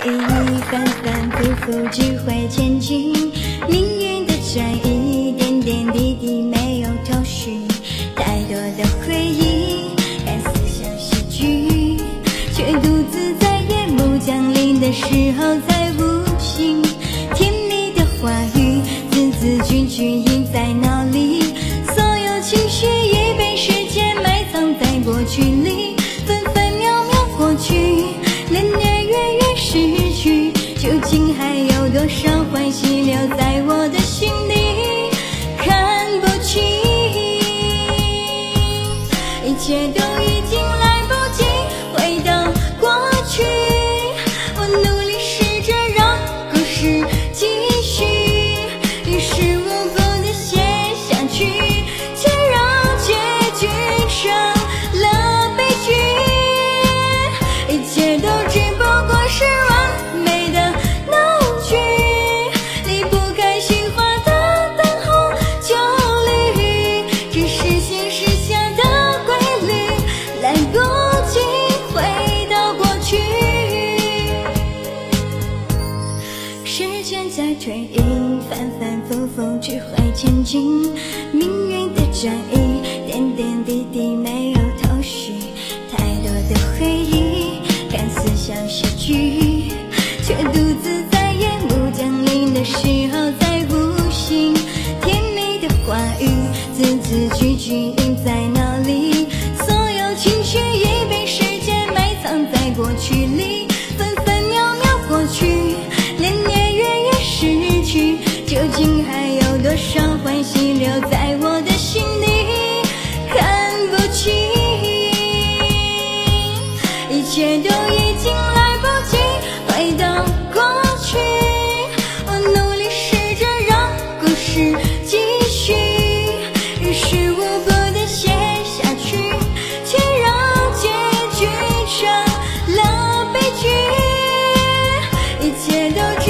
意，反反复复只会前进。命运的转移，点点滴滴没有头绪。太多的回忆，看似像喜剧，却独自在夜幕降临的时候才悟醒。甜蜜的话语，字字句句印在脑里，所有情绪已被时间埋藏在过去里，分分秒秒过去，年年月月逝去，究竟还有多少欢喜留在我的心里，看不清，一切都已经来不及回到过去。我努力试着让故事继续，于事无补的写下去，却让结局成了悲剧。一切都只不过是完美的闹剧，离不开心花的等候旧侣，只是现实下的规律，来不及回到过去。时间在推移，反反复复只会前进。命运的转移，点点滴滴没有头绪。太多的回忆，看似像喜剧，却独自在夜幕降临的时候才悟醒。甜蜜的话语，字字句句印在脑里，所有情绪已被时间埋藏在过去里，分分秒秒过去，年年月月逝去，究竟还有多少欢喜留在我的心里，看不清，一切都已经来不及回到过去。我努力试着让故事继续，于事无补的写下去，却让结局成了悲剧。一切都